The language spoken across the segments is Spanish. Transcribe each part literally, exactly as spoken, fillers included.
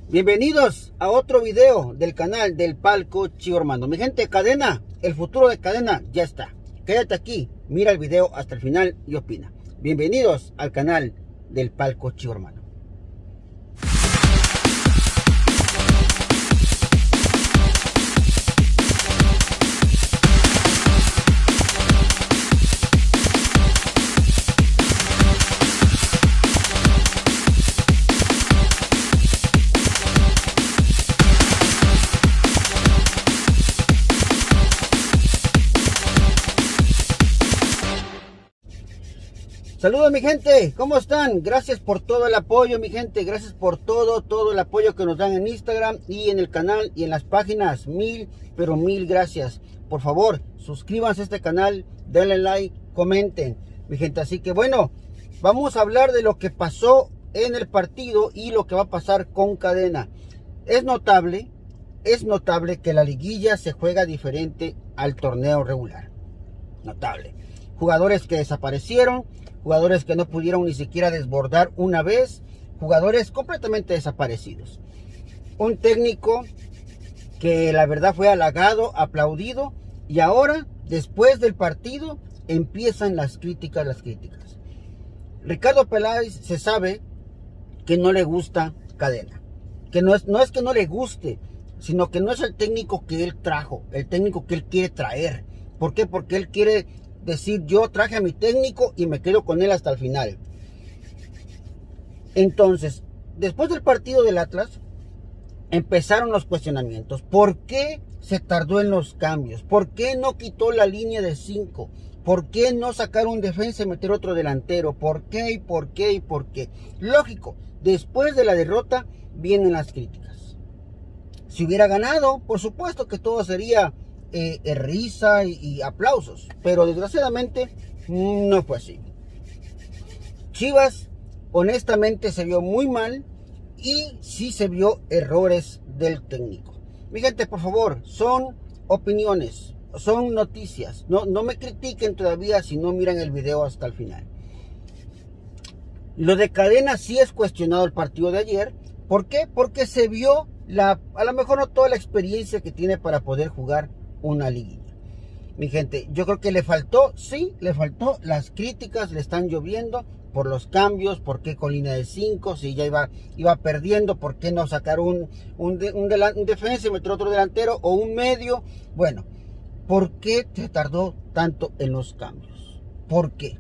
Bienvenidos a otro video del canal del Palco Chivo Hermano. Mi gente, Cadena, el futuro de Cadena ya está. Quédate aquí, mira el video hasta el final y opina. Bienvenidos al canal del Palco Chivo Hermano. Saludos mi gente, ¿cómo están? Gracias por todo el apoyo mi gente, gracias por todo, todo el apoyo que nos dan en Instagram y en el canal y en las páginas. Mil, pero mil gracias. Por favor, suscríbanse a este canal, denle like, comenten mi gente. Así que bueno, vamos a hablar de lo que pasó en el partido y lo que va a pasar con Cadena. Es notable, es notable que la liguilla se juega diferente al torneo regular. Notable. Jugadores que desaparecieron, jugadores que no pudieron ni siquiera desbordar una vez, jugadores completamente desaparecidos. Un técnico que la verdad fue halagado, aplaudido, y ahora, después del partido, empiezan las críticas, las críticas. Ricardo Peláez se sabe que no le gusta Cadena, que no es, no es que no le guste, sino que no es el técnico que él trajo, el técnico que él quiere traer. ¿Por qué? Porque él quiere decir, yo traje a mi técnico y me quedo con él hasta el final. Entonces, después del partido del Atlas, empezaron los cuestionamientos. ¿Por qué se tardó en los cambios? ¿Por qué no quitó la línea de cinco? ¿Por qué no sacar un defensa y meter otro delantero? ¿Por qué y por qué y por qué? Lógico, después de la derrota vienen las críticas. Si hubiera ganado, por supuesto que todo sería Eh, eh, risa y, y aplausos, pero desgraciadamente no fue así. Chivas honestamente se vio muy mal y sí se vio errores del técnico. Mi gente, por favor, son opiniones, son noticias, no, no me critiquen todavía si no miran el video hasta el final. Lo de Cadena sí es cuestionado el partido de ayer. ¿Por qué? Porque se vio la, a lo mejor no toda la experiencia que tiene para poder jugar una liguilla. Mi gente, yo creo que le faltó, sí, le faltó. Las críticas le están lloviendo por los cambios. ¿Por qué con línea de cinco? Si ya iba, iba perdiendo, ¿por qué no sacar un, un, de, un, un defensa y meter otro delantero o un medio? Bueno, ¿por qué se tardó tanto en los cambios? ¿Por qué?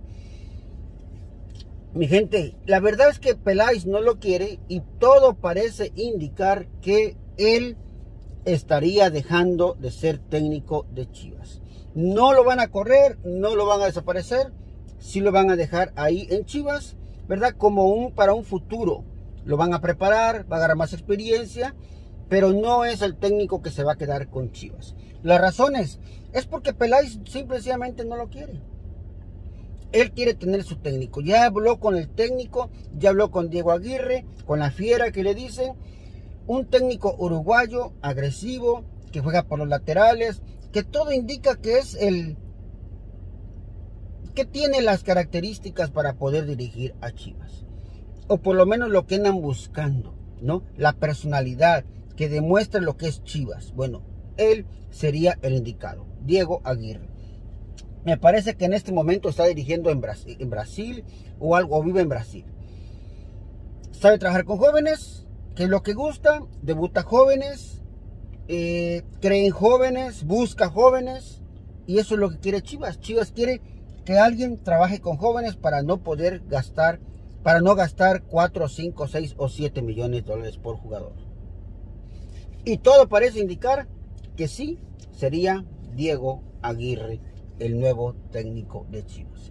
Mi gente, la verdad es que Peláez no lo quiere y todo parece indicar que él estaría dejando de ser técnico de Chivas. No lo van a correr, no lo van a desaparecer, sí lo van a dejar ahí en Chivas, ¿verdad? Como un para un futuro. Lo van a preparar, va a agarrar más experiencia, pero no es el técnico que se va a quedar con Chivas. Las razones es porque Peláez simplemente no lo quiere. Él quiere tener su técnico. Ya habló con el técnico, ya habló con Diego Aguirre, con la fiera que le dicen. Un técnico uruguayo, agresivo, que juega por los laterales, que todo indica que es el que tiene las características para poder dirigir a Chivas. O por lo menos lo que andan buscando, ¿no? La personalidad que demuestra lo que es Chivas. Bueno, él sería el indicado, Diego Aguirre. Me parece que en este momento está dirigiendo en Brasil, en Brasil o algo, o vive en Brasil. Sabe trabajar con jóvenes, que es lo que gusta, debuta jóvenes, eh, cree en jóvenes, busca jóvenes, y eso es lo que quiere Chivas. Chivas quiere que alguien trabaje con jóvenes para no poder gastar, para no gastar cuatro, cinco, seis o siete millones de dólares por jugador. Y todo parece indicar que sí, sería Diego Aguirre el nuevo técnico de Chivas.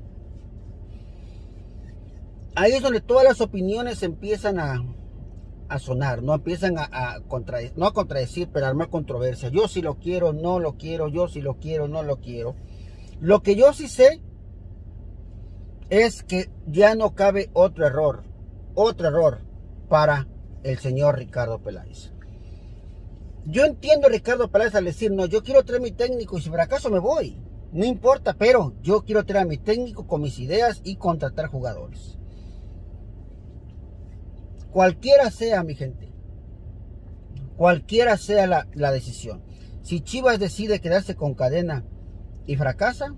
Ahí es donde todas las opiniones empiezan a a sonar, no empiezan a, a contradecir, no a contradecir, pero a armar controversia. Yo sí lo quiero, no lo quiero, yo sí lo quiero, no lo quiero. Lo que yo sí sé es que ya no cabe otro error, otro error para el señor Ricardo Peláez. Yo entiendo a Ricardo Peláez al decir, no, yo quiero traer mi técnico y si por acaso me voy, no importa, pero yo quiero traer a mi técnico con mis ideas y contratar jugadores. Cualquiera sea, mi gente, cualquiera sea la, la decisión. Si Chivas decide quedarse con Cadena y fracasa,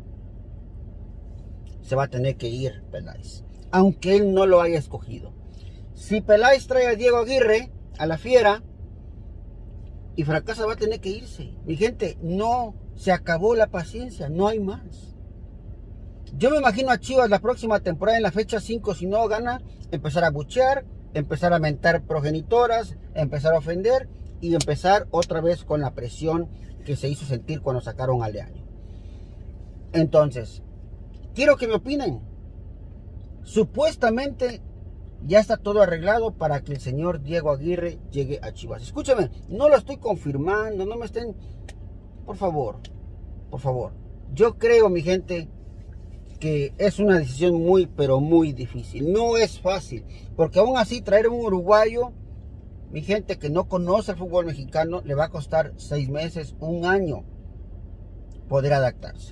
se va a tener que ir Peláez, aunque él no lo haya escogido. Si Peláez trae a Diego Aguirre, a la Fiera, y fracasa, va a tener que irse. Mi gente, no se acabó la paciencia, no hay más. Yo me imagino a Chivas la próxima temporada en la fecha cinco, si no gana, empezar a buchear, empezar a mentar progenitoras, empezar a ofender y empezar otra vez con la presión que se hizo sentir cuando sacaron a Leaño. Entonces, quiero que me opinen. Supuestamente ya está todo arreglado para que el señor Diego Aguirre llegue a Chivas. Escúchame, no lo estoy confirmando, no me estén... Por favor, por favor. Yo creo, mi gente, que es una decisión muy, pero muy difícil. No es fácil, porque aún así traer un uruguayo, mi gente, que no conoce el fútbol mexicano, le va a costar seis meses, un año poder adaptarse.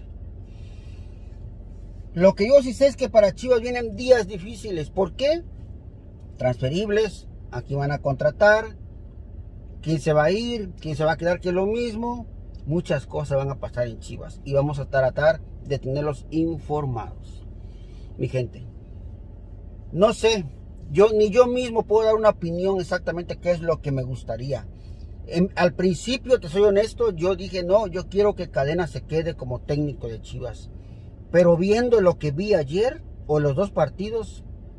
Lo que yo sí sé es que para Chivas vienen días difíciles. ¿Por qué? Transferibles, aquí van a contratar, quién se va a ir, quién se va a quedar, que es lo mismo. Muchas cosas van a pasar en Chivas y vamos a tratar de tenerlos informados. Mi gente, no sé, yo ni yo mismo puedo dar una opinión exactamente qué es lo que me gustaría. En, al principio, te soy honesto, yo dije no, yo quiero que Cadena se quede como técnico de Chivas. Pero viendo lo que vi ayer, o los dos partidos,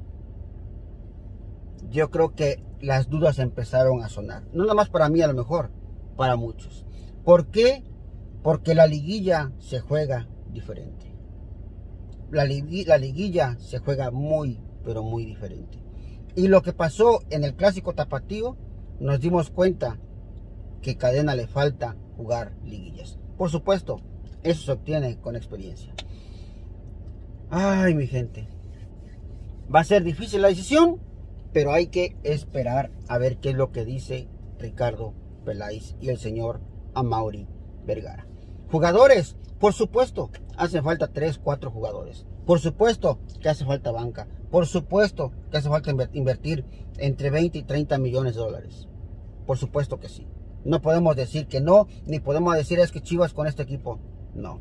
yo creo que las dudas empezaron a sonar. No nada más para mí, a lo mejor, para muchos. ¿Por qué? Porque la liguilla se juega diferente. La, ligui- la liguilla se juega muy, pero muy diferente. Y lo que pasó en el clásico tapatío, nos dimos cuenta que Cadena le falta jugar liguillas. Por supuesto, eso se obtiene con experiencia. Ay, mi gente, va a ser difícil la decisión, pero hay que esperar a ver qué es lo que dice Ricardo Peláez y el señor Amaury Vergara. Jugadores, por supuesto, hacen falta tres, cuatro jugadores. Por supuesto que hace falta banca. Por supuesto que hace falta invertir entre veinte y treinta millones de dólares. Por supuesto que sí. No podemos decir que no, ni podemos decir es que Chivas con este equipo. No.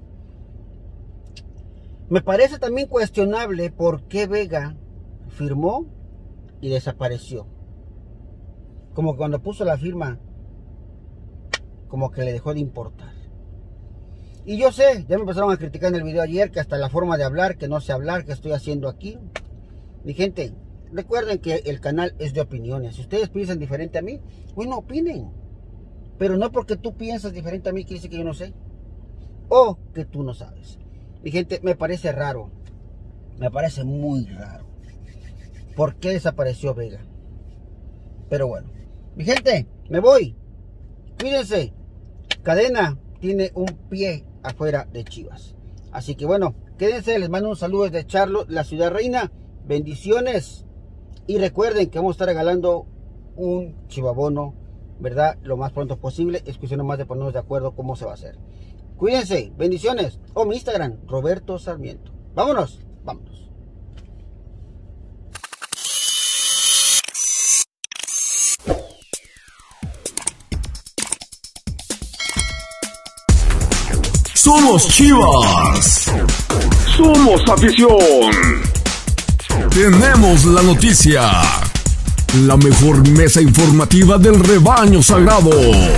Me parece también cuestionable por qué Vega firmó y desapareció. Como cuando puso la firma, como que le dejó de importar. Y yo sé, ya me empezaron a criticar en el video ayer que hasta la forma de hablar, que no sé hablar, que estoy haciendo aquí. Mi gente, recuerden que el canal es de opiniones. Si ustedes piensan diferente a mí, bueno, opinen. Pero no porque tú piensas diferente a mí quiere decir que yo no sé. O que tú no sabes. Mi gente, me parece raro. Me parece muy raro. ¿Por qué desapareció Vega? Pero bueno. Mi gente, me voy. Cuídense. Cadena tiene un pie afuera de Chivas. Así que bueno, quédense. Les mando un saludo desde Charlotte, la ciudad reina. Bendiciones. Y recuerden que vamos a estar regalando un chivabono, ¿verdad? Lo más pronto posible. Es cuestión nomás de ponernos de acuerdo cómo se va a hacer. Cuídense, bendiciones. O oh, mi Instagram, Roberto Sarmiento. Vámonos, vámonos. Somos Chivas. Somos afición. Tenemos la noticia. La mejor mesa informativa del rebaño sagrado.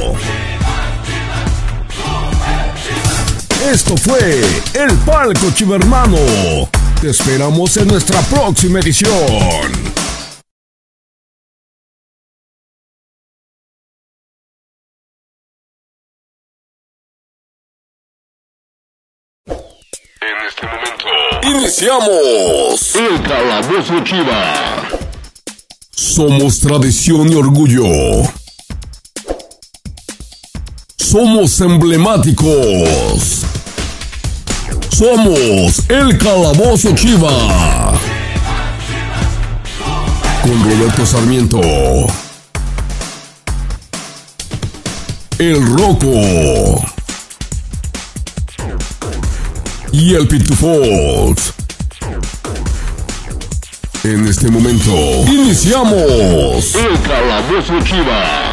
Esto fue El Palco Chivermano. Te esperamos en nuestra próxima edición. En este momento iniciamos El Calabozo Chiva. Somos tradición y orgullo. Somos emblemáticos. Somos El Calabozo Chiva. Con Roberto Sarmiento, El Roco y el Pitufox. En este momento iniciamos El Calabozo Chiva.